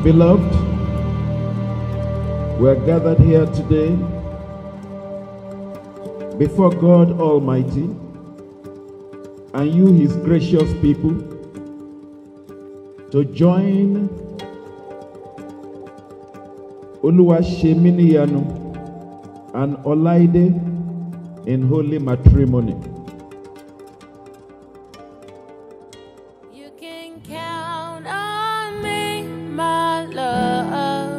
Beloved, we are gathered here today before God Almighty and you, His gracious people, to join Oluwaseminiyanu and Olaide in holy matrimony. You can count on me, my love.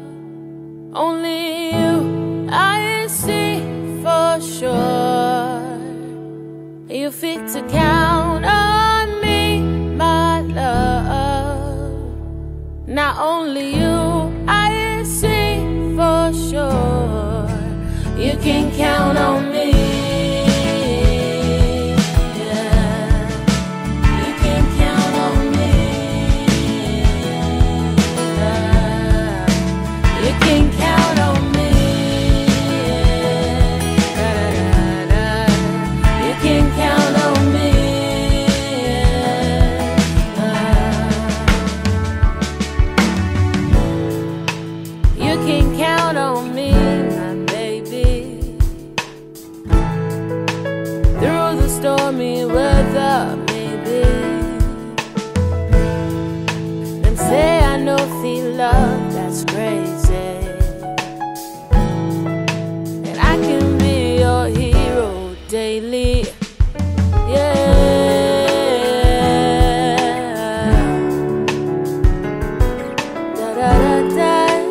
Only you I see for sure. You fit to count on me, my love. Not only you I see for sure. You can count on me. Stormy weather, maybe. Them say I know feel love, that's crazy. And I can be your hero daily. Yeah. Da da da da.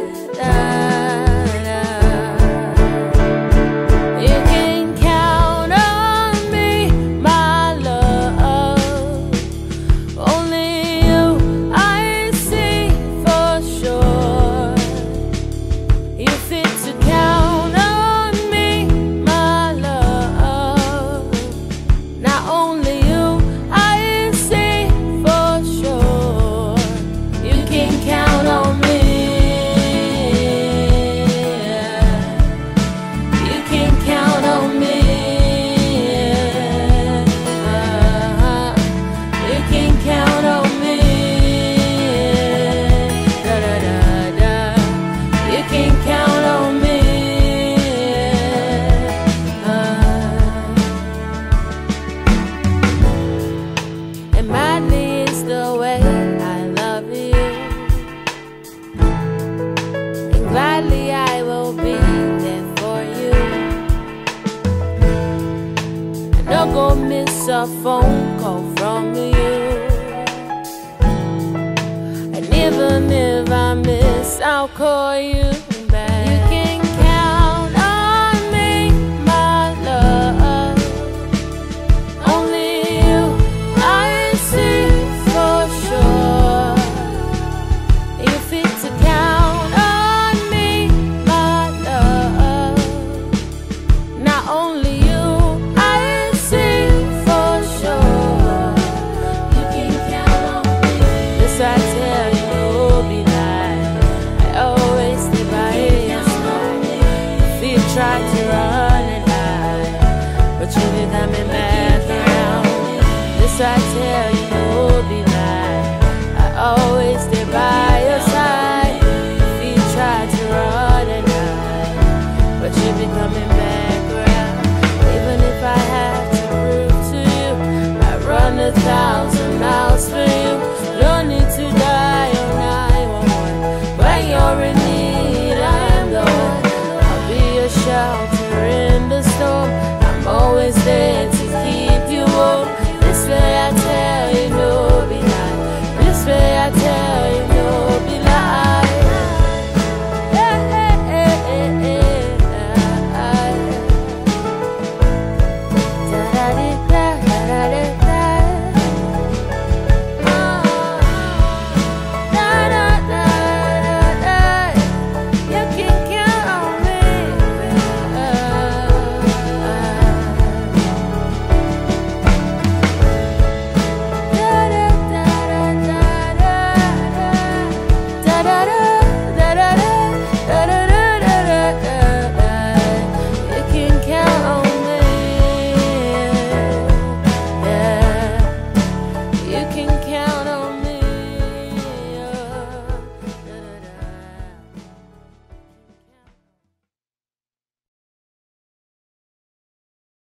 Gladly I will be there for you. I don't go miss a phone call from you. And even if I miss, I'll call you.